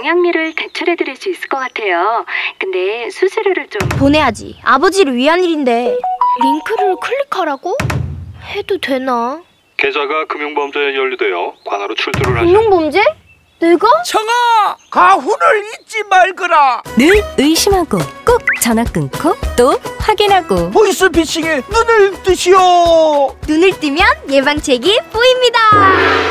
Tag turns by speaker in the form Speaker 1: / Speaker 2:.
Speaker 1: 영양미를 대출해드릴 수 있을 것 같아요. 근데 수수료를 좀...
Speaker 2: 보내야지. 아버지를 위한 일인데. 링크를 클릭하라고? 해도 되나?
Speaker 3: 계좌가 금융범죄에 연루되어 관하로 출두를 하죠.
Speaker 2: 금융범죄? 내가?
Speaker 4: 청아, 가훈을 잊지 말거라.
Speaker 5: 늘 의심하고 꼭 전화 끊고 또 확인하고.
Speaker 4: 보이스피싱에 눈을 뜨시오.
Speaker 2: 눈을 뜨면 예방책이 보입니다.